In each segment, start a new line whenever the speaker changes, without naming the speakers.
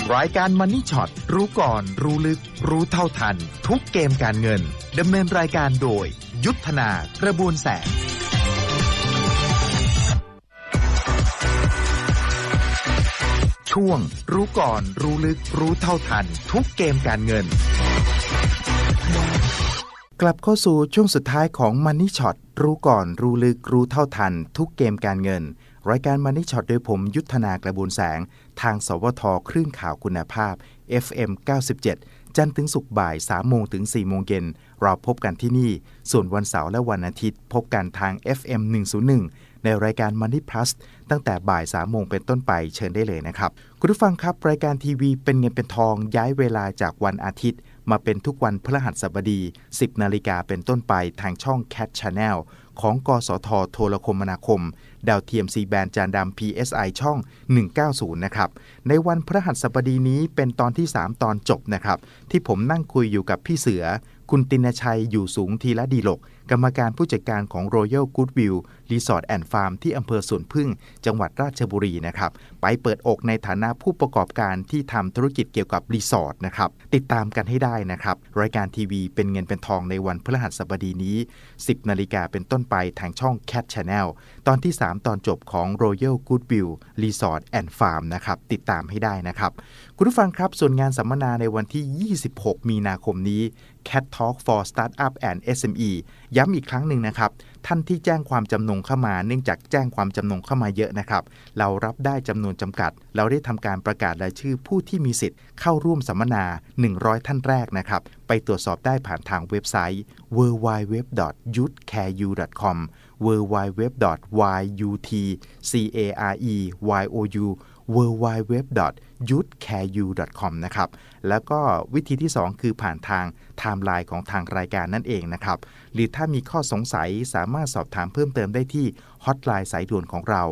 รายการ Money Shot รู้ก่อนรู้ลึกรู้เท่าทันทุกเกมการเงินดำเนินรายการโดยยุทธนากระบวนแสงช่วงรู้ก่อนรู้ลึกรู้เท่าทันทุกเกมการเงินกลับเข้าสู่ช่วงสุดท้ายของ Money Shot รู้ก่อนรู้ลึกรู้เท่าทันทุกเกมการเงินรายการ Money Shot โดยผมยุทธนากระบวนแสงทางสวทคลื่นข่าวคุณภาพ FM 97 จันทร์ถึงศุกร์บ่าย 3 โมงถึง 4 โมงเย็นเราพบกันที่นี่ส่วนวันเสาร์และวันอาทิตย์พบกันทาง FM 101 ในรายการ Money Plus ตั้งแต่บ่าย 3 โมงเป็นต้นไปเชิญได้เลยนะครับคุณผู้ฟังครับรายการทีวีเป็นเงินเป็นทองย้ายเวลาจากวันอาทิตย์มาเป็นทุกวันพฤหัสบดี 10 นาฬิกาเป็นต้นไปทางช่อง Cat Channel ของกสทโทรคมนาคมดาวเทียม C band จานดำ PSI ช่อง 190 นะครับในวันพฤหัสบดีนี้เป็นตอนที่ 3 ตอนจบนะครับที่ผมนั่งคุยอยู่กับพี่เสือคุณตินชัยอยู่สูงทีละดีลกกรรมการผู้จัดการของ Royal Goodwill Resort and Farm ที่อำเภอสวนพึ่งจังหวัดราชบุรีนะครับไปเปิดอกในฐานะผู้ประกอบการที่ทำธุรกิจเกี่ยวกับรีสอร์ทนะครับติดตามกันให้ได้นะครับรายการทีวีเป็นเงินเป็นทองในวันพฤหัสบดีนี้ 10 นาฬิกาเป็นต้นไปทางช่อง Cat Channel ตอนที่ 3 ตอนจบของ Royal Goodwill Resort and Farm นะครับติดตามให้ได้นะครับคุณผู้ฟังครับส่วนงานสัมมนาในวันที่ 26 มีนาคมนี้Cat Talk for Startup and SME ย้ำอีกครั้งหนึ่งนะครับท่านที่แจ้งความจำนงเข้ามาเนื่องจากแจ้งความจำนงเข้ามาเยอะนะครับเรารับได้จำนวนจำกัดเราได้ทำการประกาศรายชื่อผู้ที่มีสิทธิ์เข้าร่วมสัมมนา100ท่านแรกนะครับไปตรวจสอบได้ผ่านทางเว็บไซต์ www.youthcareu.com www.youthcareu www.youthcareu.com นะครับแล้วก็วิธีที่2คือผ่านทางไทม์ไลน์ของทางรายการนั่นเองนะครับหรือถ้ามีข้อสงสัยสามารถสอบถามเพิ่มเติมได้ที่ฮอตไลน์สายด่วนของเรา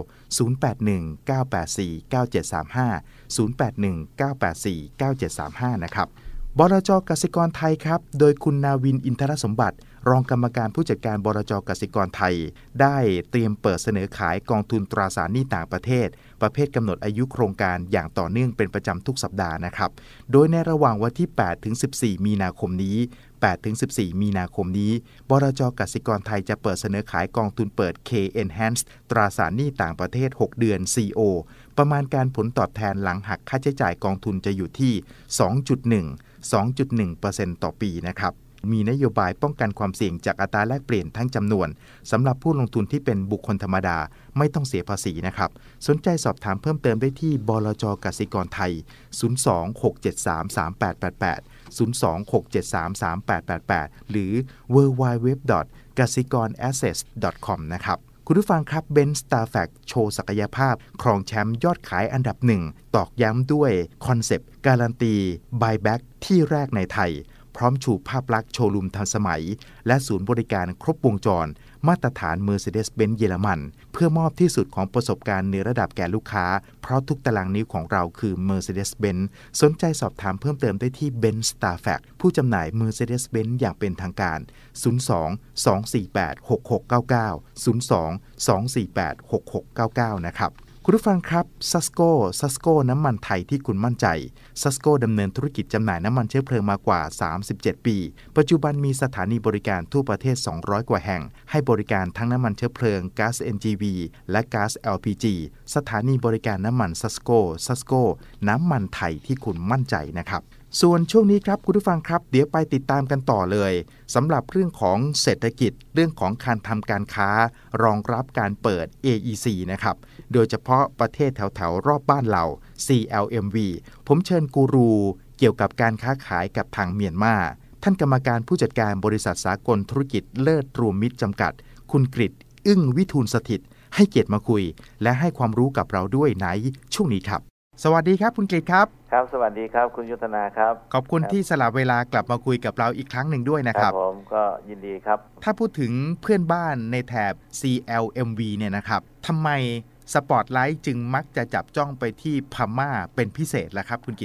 0819849735 0819849735นะครับบลจ.กสิกรไทยครับโดยคุณนาวินอินทรสมบัติรองกรรมการผู้จัดการบลจ.กสิกรไทยได้เตรียมเปิดเสนอขายกองทุนตราสารหนี้ต่างประเทศประเภทกำหนดอายุโครงการอย่างต่อเนื่องเป็นประจำทุกสัปดาห์นะครับโดยในระหว่างวันที่ 8-14 มีนาคมนี้8-14 มีนาคมนี้บลจ.กสิกรไทยจะเปิดเสนอขายกองทุนเปิด K Enhanced ตราสารหนี้ต่างประเทศ6เดือน CO ประมาณการผลตอบแทนหลังหักค่าใช้จ่ายกองทุนจะอยู่ที่ 2.1% ต่อปีนะครับมีนโยบายป้องกันความเสี่ยงจากอัตราแลกเปลี่ยนทั้งจำนวนสำหรับผู้ลงทุนที่เป็นบุคคลธรรมดาไม่ต้องเสียภาษีนะครับสนใจสอบถามเพิ่มเติมได้ที่บลจ.กสิกรไทย 026733888 หรือ www.gasikornassets.com นะครับคุณผู้ฟังครับเบนซ์สตาร์แฟกโชว์ศักยภาพครองแชมป์ยอดขายอันดับ1ตอกย้ำด้วยคอนเซปต์การันตีบายแบ็กที่แรกในไทยพร้อมชูภาพลักษณ์โชว์รูมทันสมัยและศูนย์บริการครบวงจรมาตรฐาน Mercedes-Benz เยอรมันเพื่อมอบที่สุดของประสบการณ์ในระดับแก่ลูกค้าเพราะทุกตารางนิ้วของเราคือ Mercedes-Benz สนใจสอบถามเพิ่มเติมได้ที่ Benz Star Fact ผู้จำหน่าย Mercedes-Benz อย่างเป็นทางการ 02-248-6699 นะครับคุณผู้ฟังครับซัสโก้น้ำมันไทยที่คุณมั่นใจซัสโก้ดำเนินธุรกิจจำหน่ายน้ำมันเชื้อเพลิงมากว่า37ปีปัจจุบันมีสถานีบริการทั่วประเทศ200กว่าแห่งให้บริการทั้งน้ำมันเชื้อเพลิงก๊าซ NGV และก๊าซ LPG สถานีบริการน้ำมันซัสโก้น้ำมันไทยที่คุณมั่นใจนะครับส่วนช่วงนี้ครับคุณผู้ฟังครับเดี๋ยวไปติดตามกันต่อเลยสำหรับเรื่องของเศรษฐกิจเรื่องของการทำการค้ารองรับการเปิด AEC นะครับโดยเฉพาะประเทศแถวๆรอบบ้านเรา CLMV ผมเชิญกูรูเกี่ยวกับการค้าขายกับทางเมียนมาท่านกรรมการผู้จัดการบริษัทสากลธุรกิจเลิศรวมมิตรจำกัดคุณกฤษฐ์อึ้งวิทูลสถิตย์ให้เกียรติมาคุยและให้ความรู้กับเราด้วยในช่วงนี้ครับสวัสดีครับคุณกฤษฐ์ครับ
ครับสวัสดีครับคุณยุทธนาครับ
ขอบคุณที่สละเวลากลับมาคุยกับเราอีกครั้งหนึ่งด้วยนะครับ
ผมก็ยินดีครับ
ถ้าพูดถึงเพื่อนบ้านในแถบ CLMV เนี่ยนะครับทำไมสปอตไลท์จึงมักจะจับจ้องไปที่พม่าเป็นพิเศษล่ะครับคุณกฤษฐ์ครับ
ผ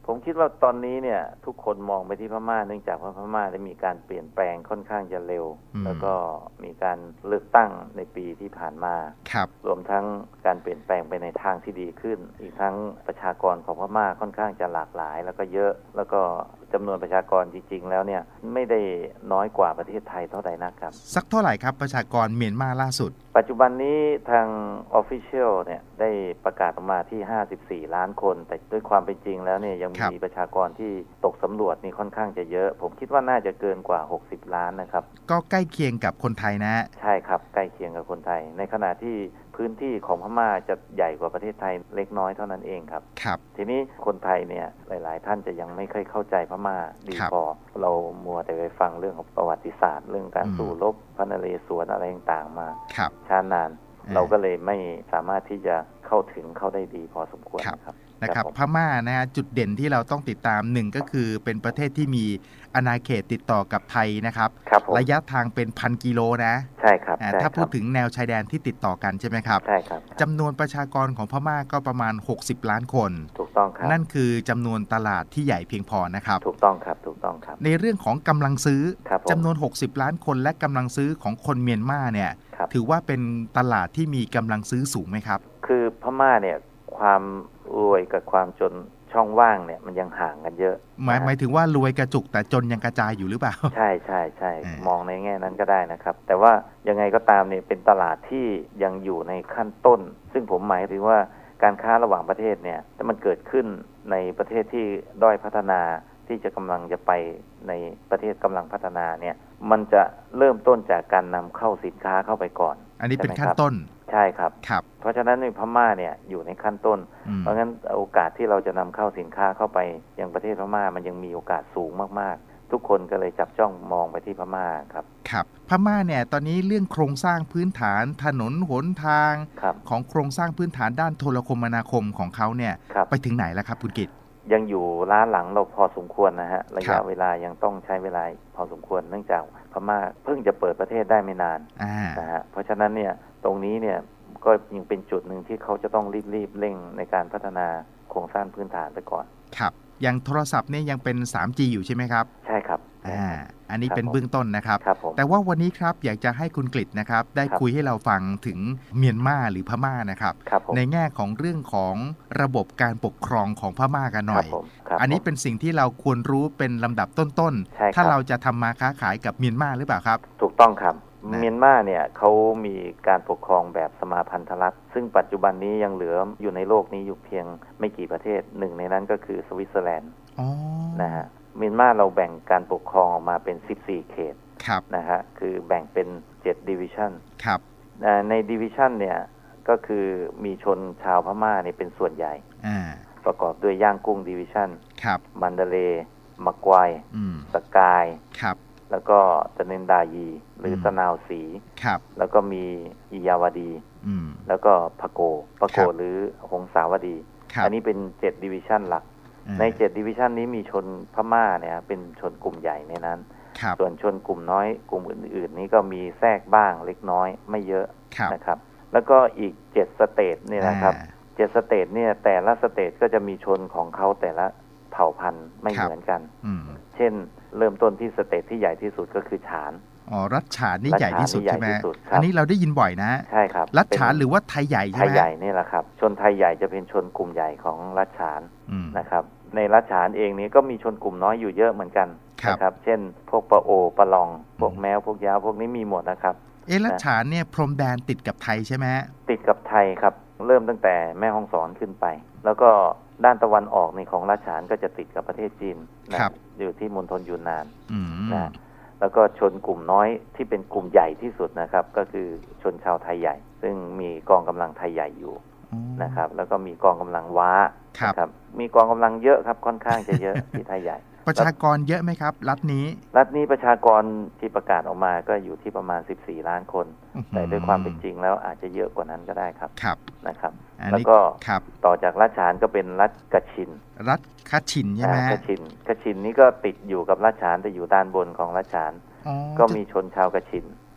ผมคิดว่าตอนนี้เนี่ยทุกคนมองไปที่พม่าเนื่องจากว่าพม่าได้มีการเปลี่ยนแปลงค่อนข้างจะเร็วแล้วก็มีการเลือกตั้งในปีที่ผ่านมารวมทั้งการเปลี่ยนแปลงไปในทางที่ดีขึ้นอีกทั้งประชากรของพม่าค่อนข้างจะหลากหลายแล้วก็เยอะแล้วก็จำนวนประชากรจริงๆแล้วเนี่ยไม่ได้น้อยกว่าประเทศไทยเท่าใดนักครับ
สักเท่าไหร่ครับประชากรเมียนมาล่าสุด
ปัจจุบันนี้ทาง Official เนี่ยได้ประกาศออกมาที่54ล้านคนแต่ด้วยความเป็นจริงแล้วเนี่ยยังมีประชากรที่ตกสำรวจนี่ค่อนข้างจะเยอะผมคิดว่าน่าจะเกินกว่า60ล้านนะครับ
ก็ใกล้เคียงกับคนไทยนะ
ใช่ครับใกล้เคียงกับคนไทยในขณะที่พื้นที่ของพม่าจะใหญ่กว่าประเทศไทยเล็กน้อยเท่านั้นเองครับทีนี้คนไทยเนี่ยหลายๆท่านจะยังไม่ค่อยเข้าใจพม่าดีพอเรามัวแต่ไปฟังเรื่องของประวัติศาสตร์เรื่องการสู้รบพระนเรศวรอะไรต่างๆมาช้านานเราก็เลยไม่สามารถที่จะเข้าถึงเข้าได้ดีพอสมควร
นะครับพม่านะฮะจุดเด่นที่เราต้องติดตามหนึ่งก็คือเป็นประเทศที่มีอาณาเขตติดต่อกับไทยนะครับระยะทางเป็น1,000 กิโลนะ
ใช่ครับ
ถ้าพูดถึงแนวชายแดนที่ติดต่อกันใช่ไหมครับ
ใช่ครับ
จำนวนประชากรของพม่าก็ประมาณ60ล้านคน
ถูกต้องครับ
นั่นคือจำนวนตลาดที่ใหญ่เพียงพอนะครับ
ถูกต้องครับถูกต้องครับ
ในเรื่องของกำลังซื้อจำนวน60ล้านคนและกำลังซื้อของคนเมียนมาเนี่ยถือว่าเป็นตลาดที่มีกำลังซื้อสูงไหมครับ
คือพม่าเนี่ยความรวยกับความจนช่องว่างเนี่ยมันยังห่างกันเยอะ
หมายถึงว่ารวยกระจุกแต่จนยังกระจายอยู่หรือเปล่า
ใช่ใช่ใช่มองในแง่นั้นก็ได้นะครับแต่ว่ายังไงก็ตามเนี่ยเป็นตลาดที่ยังอยู่ในขั้นต้นซึ่งผมหมายถึงว่าการค้าระหว่างประเทศเนี่ยถ้ามันเกิดขึ้นในประเทศที่ด้อยพัฒนาที่จะกำลังจะไปในประเทศกำลังพัฒนาเนี่ยมันจะเริ่มต้นจากการนำเข้าสินค้าเข้าไปก่อน
อันนี้เป็นขั้นต้น
ใช่ครับเพราะฉะนั้นในพม่าเนี่ยอยู่ในขั้นต้นเพราะงั้นโอกาสที่เราจะนำเข้าสินค้าเข้าไปยังประเทศพม่ามันยังมีโอกาสสูงมากๆทุกคนก็เลยจับจ้องมองไปที่พม่าครับ
พม่าเนี่ยตอนนี้เรื่องโครงสร้างพื้นฐานถนนหนทางของโครงสร้างพื้นฐานด้านโทรคมนาคมของเขาเนี่ยไปถึงไหนแล้วครับคุณกิต
ยังอยู่ล้าหลังเราพอสมควรนะฮะระยะเวลายังต้องใช้เวลาพอสมควรเนื่องจากพม่าเพิ่งจะเปิดประเทศได้ไม่นานนะฮะเพราะฉะนั้นเนี่ยตรงนี้เนี่ยก็ยังเป็นจุดหนึ่งที่เขาจะต้องรีบเร่งในการพัฒนาโครงสร้างพื้นฐานไปก่อน
ครับอย่างโทรศัพท์เนี่ยยังเป็น 3G อยู่ใช่ไหมครับ
ใช่ครับ
อันนี้เป็นเบื้องต้นนะครับแต่ว่าวันนี้ครับอยากจะให้คุณกฤษนะครับได้คุยให้เราฟังถึงเมียนมาหรือพม่านะครับในแง่ของเรื่องของระบบการปกครองของพม่ากันหน่อยอันนี้เป็นสิ่งที่เราควรรู้เป็นลำดับต้นๆถ้าเราจะทำมาค้าขายกับเมียนมาหรือเปล่าครับ
ถูกต้องครับเมียนมาเนี่ยเขามีการปกครองแบบสมาพันธรัฐซึ่งปัจจุบันนี้ยังเหลืออยู่ในโลกนี้อยู่เพียงไม่กี่ประเทศหนึ่งในนั้นก็คือสวิตเซอร์แลนด์นะฮะเมียนมาเราแบ่งการปกครองออกมาเป็น14เขตนะฮะคือแบ่งเป็น7 division ใน division เนี่ยก็คือมีชนชาวพม่าเนี่ยเป็นส่วนใหญ่ประกอบด้วยย่างกุ้ง division มันดาเลย์มะกวายสกายแล้วก็ตะเนนดายีหรือตะนาวสีแล้วก็มีอิยาวดีแล้วก็พะโกหรือหงสาวดีอันนี้เป็น7 division หลักใน7 division นี้มีชนพม่าเนี่ยเป็นชนกลุ่มใหญ่ในนั้นส่วนชนกลุ่มน้อยกลุ่มอื่นๆนี้ก็มีแทรกบ้างเล็กน้อยไม่เยอะนะครับแล้วก็อีก7สเตทเนี่ยนะครับ7สเตทเนี่ยแต่ละสเตทก็จะมีชนของเขาแต่ละเผ่าพันธุ์ไม่เหมือนกันเช่นเริ่มต้นที่สเตทที่ใหญ่ที่สุดก็คือฉาน
รัฐฉานนี่ใหญ่ที่สุดใช่ไหมอันนี้เราได้ยินบ่อยนะ
ใช่ครับ
รัฐฉานหรือว่าไทยใหญ่ใช่ไหม
ไทยใหญ่นี่แหละครับชนไทยใหญ่จะเป็นชนกลุ่มใหญ่ของรัฐฉานนะครับในรัฐฉานเองนี้ก็มีชนกลุ่มน้อยอยู่เยอะเหมือนกันนะครับเช่นพวกปะโอปะลองพวกแมวพวกยาวพวกนี้มีหมดนะครับ
รัฐฉานเนี่ยพรมแดนติดกับไทยใช่ไหม
ติดกับไทยครับเริ่มตั้งแต่แม่ฮ่องสอนขึ้นไปแล้วก็ด้านตะวันออกในของรัฐฉานก็จะติดกับประเทศจีนนะอยู่ที่มณฑลยูนนานนะแล้วก็ชนกลุ่มน้อยที่เป็นกลุ่มใหญ่ที่สุดนะครับก็คือชนชาวไทยใหญ่ซึ่งมีกองกำลังไทยใหญ่อยู่นะครับแล้วก็มีกองกำลังว้าครับมีกองกำลังเยอะครับค่อนข้างจะเยอะ ที่ไทยใหญ่
ประชากรเยอะไหมครับรัฐนี้
ประชากรที่ประกาศออกมาก็อยู่ที่ประมาณ14ล้านคนแต่ด้วยความเป็นจริงแล้วอาจจะเยอะกว่านั้นก็ได้ครับนะครับแล้วก็ต่อจากรัฐฉานก็เป็นรัฐกะชิน
ใช่ไหม
กะชินนี้ก็ติดอยู่กับรัฐฉานแต่อยู่ด้านบนของรัฐฉานก็มีชนชาวกะชิน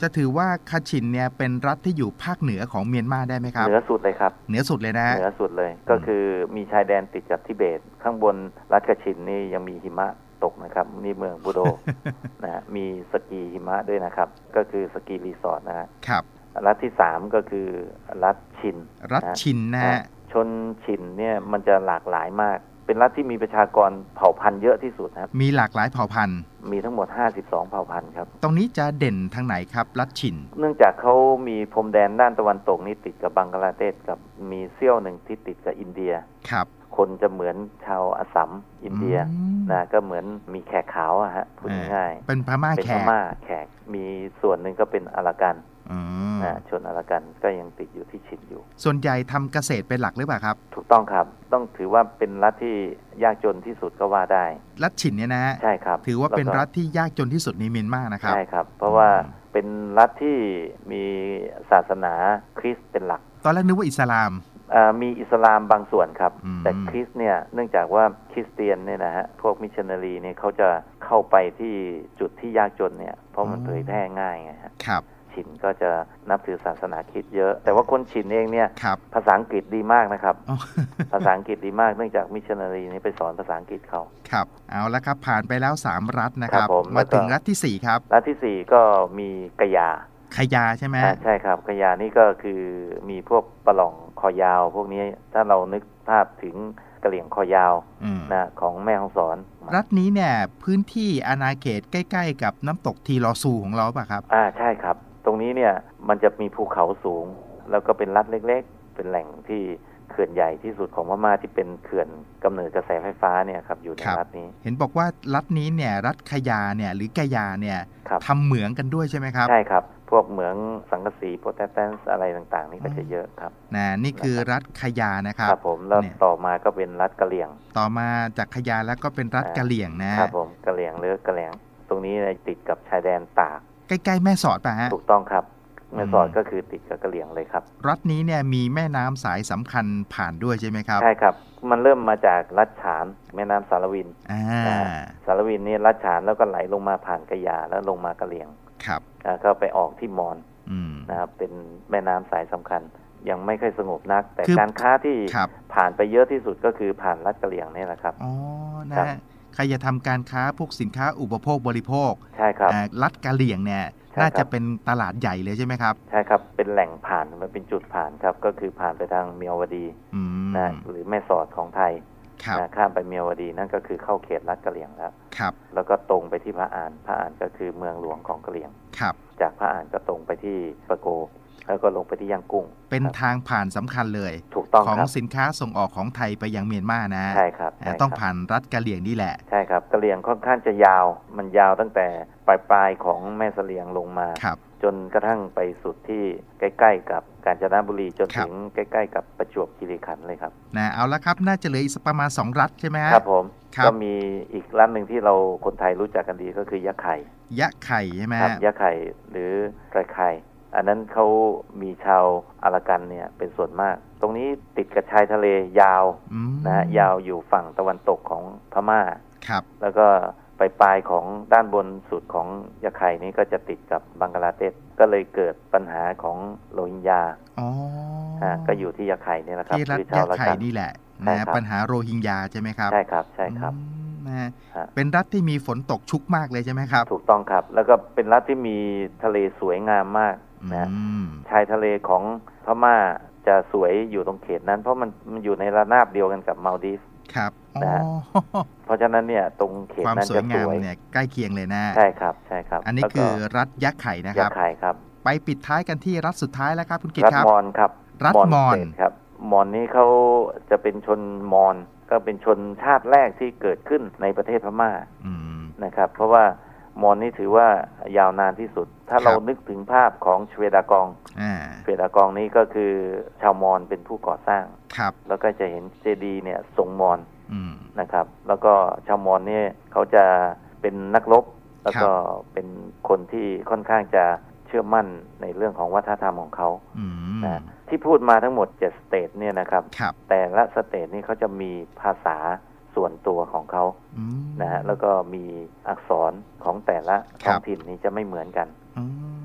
จะถือว่าคาชินเนี่ยเป็นรัฐที่อยู่ภาคเหนือของเมียนมาได้ไหมครับ
เหนือสุดเลยครับ
เหนือสุดเลยนะ
เหนือสุดเลยก็คือมีชายแดนติดกับทิเบตข้างบนรัฐคาชินนี่ยังมีหิมะตกนะครับนี่เมืองบูโด นะมีสกีหิมะด้วยนะครับก็คือสกีรีสอร์ทนะครับรัฐที่3ก็คือรัฐชิน
นะ
ชนชินเนี่ยมันจะหลากหลายมากเป็นรัฐที่มีประชากรเผ่าพันธุ์เยอะที่สุดครับ
มีหลากหลายเผ่าพันธุ์
มีทั้งหมด52เผ่าพันธุ์ครับ
ตรงนี้จะเด่นทางไหนครับรัฐชิน
เนื่องจากเขามีพรมแดนด้านตะวันตกนี่ติดกับบังกลาเทศกับมีเสี้ยวหนึ่งที่ติดกับอินเดีย
ครับ
คนจะเหมือนชาวอัสสัมอินเดียนะก็เหมือนมีแขกขาวอะฮะพูดง่าย
เป็นพม่า
แขกมีส่วนหนึ่งก็เป็นอารากันชนอารากันก็ยังติดอยู่ที่ชินอยู่
ส่วนใหญ่ทำเกษตรเป็นหลักหรือเปล่าครับ
ถูกต้องครับต้องถือว่าเป็นรัฐที่ยากจนที่สุดก็ว่าได้
รัฐชินเนี่ยนะ
ใช่ครับ
ถือว่าเป็นรัฐที่ยากจนที่สุดในเมียนมานะครับ
ใช่ครับเพราะว่าเป็นรัฐที่มีศาสนาคริสต์เป็นหลัก
ตอนแรกนึกว่าอิสลาม
มีอิสลามบางส่วนครับแต่คริสต์เนี่ยเนื่องจากว่าคริสเตียนเนี่ยนะฮะพวกมิชชันนารีเนี่ยเขาจะเข้าไปที่จุดที่ยากจนเนี่ยเพราะมันเผยแพร่ง่ายไงฮะ
ครับ
ชินก็จะนับถือศาสนาคริสต์เยอะแต่ว่าคนชินเองเนี่ยภาษาอังกฤษดีมากนะครับภาษาอังกฤษดีมากเนื่องจากมิชชันนารีนี่ไปสอนภาษาอังกฤษเขา
ครับเอาละครับผ่านไปแล้ว3รัฐนะครับมาถึงรัฐที่4ครับ
รัฐที่4ก็มีกะยา
ใช่ไหม
ใช่ครับกะยานี่ก็คือมีพวกปะหล่องคอยาวพวกนี้ถ้าเรานึกภาพถึงกะเหรี่ยงคอยาวนะของแม่ฮ่องสอน
รัฐนี้เนี่ยพื้นที่อาณาเขตใกล้ๆกับน้ำตกทีลอซูของเราป่ะครับ
ใช่ครับตรงนี้เนี่ยมันจะมีภูเขาสูงแล้วก็เป็นรัฐเล็กๆเป็นแหล่งที่เขื่อนใหญ่ที่สุดของพม่าที่เป็นเขื่อนกำเนิดกระแสไฟฟ้าเนี่ยครับอยู่ในรัฐนี้
เห็นบอกว่ารัฐนี้เนี่ยรัฐขยาเนี่ยหรือกะยาเนี่ยทำเหมืองกันด้วยใช่ไหมครับ
ใช่ครับพวกเหมืองสังกะสีโพแทสแทนซ์อะไรต่างๆนี่ก็จะเยอะครับ
นี่คือรัฐขยานะครับ
ครับผมแล้วต่อมาก็เป็นรัฐกะเหรี่ยง
ต่อมาจากขยาแล้วก็เป็นรัฐกะเหรี่ยง
นะครับผมกะเหรี่ยงหรือกะเหรี่ยงตรงนี้ติดกับชายแดนตาก
ใกล้ๆแม่สอดป่ะฮะ
ถูกต้องครับแม่สอดก็คือติดกับกะเหรี่ยงเลยครับ
รัฐนี้เนี่ยมีแม่น้ำสายสำคัญผ่านด้วยใช่ไหมครับ
ใช่ครับมันเริ่มมาจากรัฐฉานแม่น้ำสารวินสารวินนี่รัฐฉานแล้วก็ไหลลงมาผ่านกะยาแล้วลงมากะเหรี่ยง
ครับ
ก็ไปออกที่มอญนะครับเป็นแม่น้ำสายสำคัญยังไม่ค่อยสงบนักแต่การค้าที่ผ่านไปเยอะที่สุดก็คือผ่านรัฐกะเหรี่ยงนี่แหละครับ
นะใครจะทำการค้าพวกสินค้าอุปโภคบริโภค
ใช่ครับ
รัฐกะเหรี่ยงเนี่ยน่าจะเป็นตลาดใหญ่เลยใช่ไหมครับ
ใช่ครับเป็นแหล่งผ่านมันเป็นจุดผ่านครับก็คือผ่านไปทางเมียวดีนะหรือแม่สอดของไทยข้ามไปเมียวดีนั่นก็คือเข้าเขตรัฐกะเหรี่ยงแล้วก็ตรงไปที่พระอานก็คือเมืองหลวงของกะเหรี่ยงจากพระอานก็ตรงไปที่ปะโกแล้วก็ลงไปที่ย่างกุ้ง
เป็นทางผ่านสำคัญเลย
ถูกต้อง
ของสินค้าส่งออกของไทยไปยังเมียนมานะ
ใช่ครับ
ต้องผ่านรัฐกะเหรี่ยงนี่แหละ
ใช่ครับกะเหรี่ยงค่อนข้างจะยาวมันยาวตั้งแต่ปลายของแม่เสลียงลงมาจนกระทั่งไปสุดที่ใกล้ๆกับกาญจนบุรีจนถึงใกล้ๆกับประจวบคีรีขันธ์เลยครับ
เอาละครับน่าจะเหลืออีกประมาณ2รัฐใช่ไหม
ครับผมก็มีอีกรัฐหนึ่งที่เราคนไทยรู้จักกันดีก็คือยะไข่
ใช่ไหม
ครับยะไข่หรือไรไข่อันนั้นเขามีชาวอารากันเนี่ยเป็นส่วนมากตรงนี้ติดกับชายทะเลยาวนะยาวอยู่ฝั่งตะวันตกของพม่าแล้วก็ปลายของด้านบนสุดของยะไข่นี้ก็จะติดกับบังกลาเทศก็เลยเกิดปัญหาของโรฮิงญาก็อยู่ที่ยะไข่นี่แหละครับ
ที่รัฐยะไข่นี่แหละนะปัญหาโรฮิงญาใช่ไหมครับ
ใช่ครับใช่ครับ
เป็นรัฐที่มีฝนตกชุกมากเลยใช่ไหมครับ
ถูกต้องครับแล้วก็เป็นรัฐที่มีทะเลสวยงามมากนะชายทะเลของพม่าจะสวยอยู่ตรงเขตนั้นเพราะมันอยู่ในระนาบเดียวกันกับมาลดีฟ
ครับ
นะเพราะฉะนั้นเนี่ยตรงเขตนั้นจะสวย
เนี่ยใกล้เคียงเลยนะ
ใช่ครับใช่ครับ
อันนี้คือรัฐยะไข่นะครับ
ยะไข่ครับ
ไปปิดท้ายกันที่รัฐสุดท้ายแล้วครับคุณกิตครับ
รัฐมอญครับ
รัฐมอญ
ครับมอญนี้เขาจะเป็นชนมอญก็เป็นชนชาติแรกที่เกิดขึ้นในประเทศพม่านะครับเพราะว่ามอญนี่ถือว่ายาวนานที่สุดถ้าเรานึกถึงภาพของชเวดากองชเวดากองนี้ก็คือชาวมอญเป็นผู้ก่อสร้างแล้วก็จะเห็นเจดีย์เนี่ยทรงมอญนะครับแล้วก็ชาวมอญเนี่ยเขาจะเป็นนักรบแล้วก็เป็นคนที่ค่อนข้างจะเชื่อมั่นในเรื่องของวัฒนธรรมของเขานะที่พูดมาทั้งหมด7สเตทเนี่ยนะครับแต่ละสเตทนี่เขาจะมีภาษาส่วนตัวของเขานะฮะแล้วก็มีอักษรของแต่ละท้องถิ่นนี้จะไม่เหมือนกัน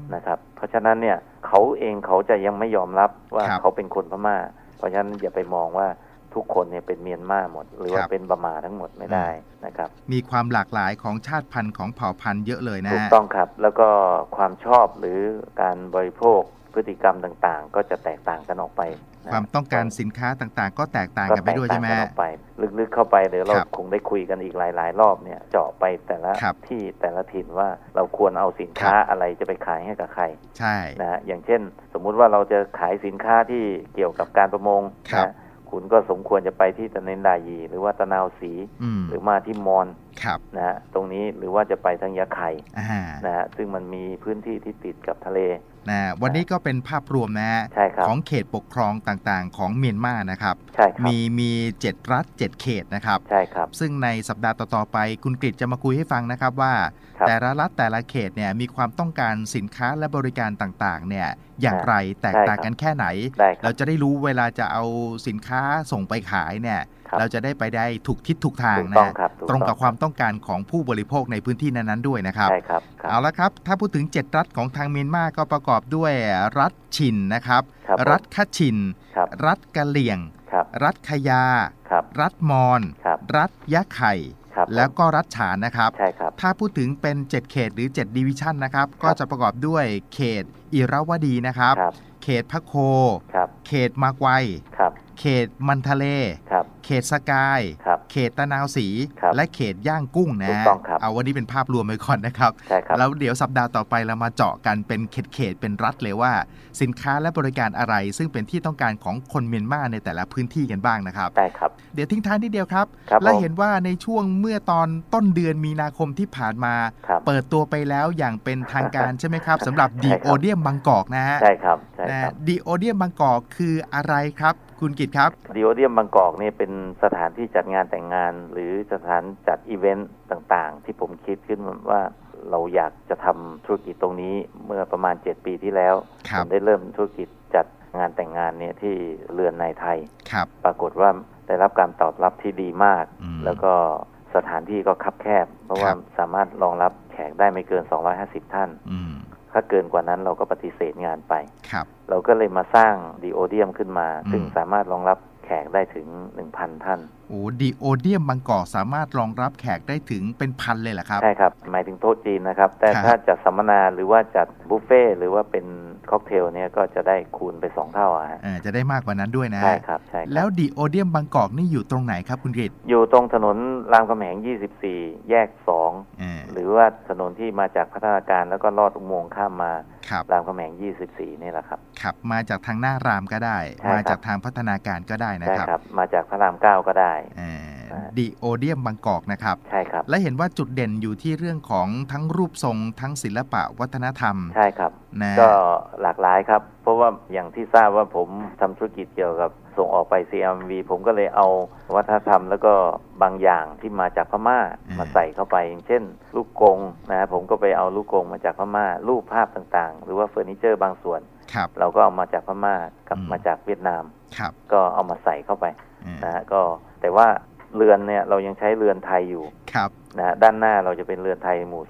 นะครับเพราะฉะนั้นเนี่ยเขาเองเขาจะยังไม่ยอมรับว่าเขาเป็นคนพม่าเพราะฉะนั้นอย่าไปมองว่าทุกคนเนี่ยเป็นเมียนมาหมดหรือว่าเป็นบะหมาทั้งหมดไม่ได้นะครับ
มีความหลากหลายของชาติพันธุ์ของเผ่าพันธุ์เยอะเลยนะ
ถูกต้องครับแล้วก็ความชอบหรือการบริโภคพฤติกรรมต่างๆก็จะแตกต่างกันออกไป
ความต้องการสินค้าต่างๆก็แตกต่างกันไปด้วยใช่ไหม
ลึกๆเข้าไปเดี๋ยวเราคงได้คุยกันอีกหลายๆรอบเนี่ยเจาะไปแต่ละที่แต่ละถิ่นว่าเราควรเอาสินค้าอะไรจะไปขายให้กับใคร
ใช่
นะอย่างเช่นสมมุติว่าเราจะขายสินค้าที่เกี่ยวกับการประมงนะคุณก็สมควรจะไปที่ตะเนนดายีหรือว่าตะนาวสีหรือมาที่มอนนะตรงนี้หรือว่าจะไปทางยะไข่นะซึ่งมันมีพื้นที่ที่ติดกับทะเล
นะวันนี้ก็เป็นภาพรวมนะของเขตปกครองต่างๆของเมียนมานะครับมี7รัฐ7เขตนะครับ
ใช่ครับ
ซึ่งในสัปดาห์ต่อๆไปคุณกฤษจะมาคุยให้ฟังนะครับว่าแต่ละรัฐแต่ละเขตเนี่ยมีความต้องการสินค้าและบริการต่างๆเนี่ยอย่างไรแตกต่างกันแค่ไหนเราจะได้รู้เวลาจะเอาสินค้าส่งไปขายเนี่ยเราจะได้ไปได้ถูกทิศถูกทางนะตรงกับความต้องการของผู้บริโภคในพื้นที่นั้นๆด้วยนะครับ
ใช่ครับ
เอาละครับถ้าพูดถึง7รัฐของทางเมียนมาก็ประกอบด้วยรัฐชินนะครับรัฐคัชชินรัฐกะเหรี่ยงรัฐขยารัฐมอญรัฐยะไข่แล้วก็รัฐฉานนะครับถ้าพูดถึงเป็น7เขตหรือ7ดิวิชั่นนะครับก็จะประกอบด้วยเขตอิราวดีนะครับเขตพะโคเขตมากไวเขตมันทะเลเขตสกายเขตตะนาวสีและเขตย่างกุ้งนะเอาวันนี้เป็นภาพรวมไปก่อนนะครับแล้วเดี๋ยวสัปดาห์ต่อไปเรามาเจาะกันเป็นเขตเป็นรัฐเลยว่าสินค้าและบริการอะไรซึ่งเป็นที่ต้องการของคนเมียนมาในแต่ละพื้นที่กันบ้างนะครับ
ได้ครับ
เดี๋ยวทิ้งท้ายนิดเดียวครับและเห็นว่าในช่วงเมื่อตอนต้นเดือนมีนาคมที่ผ่านมาเปิดตัวไปแล้วอย่างเป็นทางการใช่ไหมครับสำหรับดีโอเดียมบางกอกนะฮะ
ใช่ครับ
ดีโอเดียมบางกอกคืออะไรครับคุณกิตครับ
ดีโอเดียมบางกอกนี่เป็นสถานที่จัดงานแต่งงานหรือสถานจัดอีเวนต์ต่างๆที่ผมคิดขึ้นว่าเราอยากจะทำธุรกิจตรงนี้เมื่อประมาณ7ปีที่แล้วผมได้เริ่มธุรกิจจัดงานแต่งงานเนี่ยที่เรือนในไทยปรากฏว่าได้รับการตอบรับที่ดีมากแล้วก็สถานที่ก็คับแคบเพราะว่าสามารถรองรับแขกได้ไม่เกิน250ท่านถ้าเกินกว่านั้นเราก็ปฏิเสธงานไปเราก็เลยมาสร้างดีโอเดียมขึ้นมาซึ่งสามารถรองรับแขกได้ถึง 1,000 ท่าน
โอ้ดีโอเดียมบางกอกสามารถรองรับแขกได้ถึงเป็นพันเลยเหรอครับ
ใช่ครับหมายถึงโต๊ะจีนนะครับแต่ถ้าจัดสัมมนาหรือว่าจัดบุฟเฟ่หรือว่าเป็นค็อกเทลเนี่ยก็จะได้คูณไป2เท่า
จะได้มากกว่านั้นด้วยนะ
ใช่ครับใช่
แล้วดีโอเดียมบางกอกนี่อยู่ตรงไหนครับคุณกฤษ
อยู่ตรงถนนรามคำแหง24แยก2หรือว่าถนนที่มาจากพัฒนาการแล้วก็ลอดอุโมงค์ข้ามมารามคำแหง24นี่แหละครับ
ครับมาจากทางหน้ารามก็ได้มาจากทางพัฒนาการก็ได้นะครับ
ใช่ครับมาจากพระราม9ก็ได้
ดีโอเดียมบางกอกนะครับ
ใช่ครับ
และเห็นว่าจุดเด่นอยู่ที่เรื่องของทั้งรูปทรงทั้งศิลปะวัฒนธรรม
ใช่ครับก็หลากหลายครับเพราะว่าอย่างที่ทราบว่าผมทำธุรกิจเกี่ยวกับส่งออกไป CMV ผมก็เลยเอาวัฒนธรรมแล้วก็บางอย่างที่มาจากพม่ามาใส่เข้าไปอย่างเช่นลูกกงนะผมก็ไปเอาลูกกงมาจากพม่ารูปภาพต่างๆหรือว่าเฟอร์นิเจอร์บางส่วนเราก็เอามาจากพม่ากับมาจากเวียดนามก็เอามาใส่เข้าไปนะก็แต่ว่าเรือนเนี่ยเรายังใช้เรือนไทยอยู่นะด้านหน้าเราจะเป็นเรือนไทยหมู่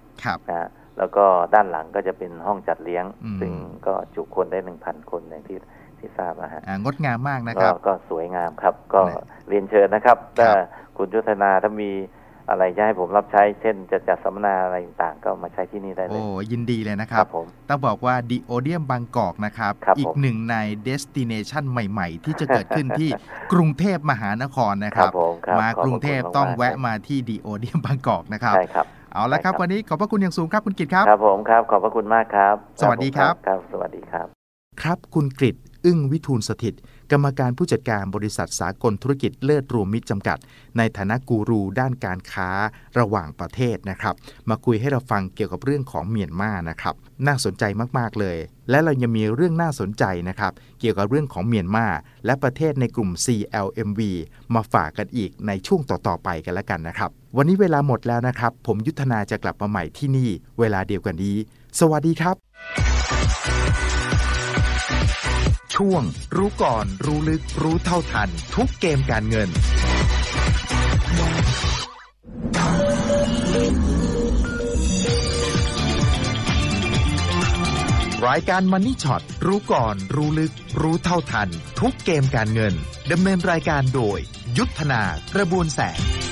3นะแล้วก็ด้านหลังก็จะเป็นห้องจัดเลี้ยงซึ่งก็จุคนได้ 1,000 คนอย่างที่ทราบนะฮะ
งดงามมากนะครับ
ก็สวยงามครับก็เรียนเชิญนะครับถ้าคุณยุทธนาถ้ามีอะไรจะให้ผมรับใช้เช่นจะจัดสัมมนาอะไรต่างๆก็มาใช้ที่นี่ได้เลย
โอ้ยินดีเลยนะครับต้องบอกว่าดีโอเดียมบางกอกนะครับอีกหนึ่งในเดสติเนชันใหม่ๆที่จะเกิดขึ้นที่กรุงเทพมหานครนะครับมากรุงเทพต้องแวะมาที่ดีโอเดียมบางกอกนะครับ
ใช่ครับ
เอาละครับวันนี้ขอบพระคุณอย่างสูงครับคุณกฤษครับ
ครับผมครับขอบพระคุณมากครับ
สวัสดีครับ
ครับสวัสดีครับ
ครับคุณกฤษอึ้งวิทูลสถิตกรรมการผู้จัดการบริษัทสากลธุรกิจเลิศรวมมิตรจำกัดในฐานะกูรูด้านการค้าระหว่างประเทศนะครับมาคุยให้เราฟังเกี่ยวกับเรื่องของเมียนมานะครับน่าสนใจมากๆเลยและเรายังมีเรื่องน่าสนใจนะครับเกี่ยวกับเรื่องของเมียนมาและประเทศในกลุ่ม CLMV มาฝากกันอีกในช่วงต่อๆไปกันแล้วกันนะครับวันนี้เวลาหมดแล้วนะครับผมยุทธนาจะกลับมาใหม่ที่นี่เวลาเดียวกันนี้สวัสดีครับช่วงรู้ก่อนรู้ลึกรู้เท่าทันทุกเกมการเงินรายการมันนี่ช็อตรู้ก่อนรู้ลึกรู้เท่าทันทุกเกมการเงินดำเนินรายการโดยยุทธนากระบวนแสง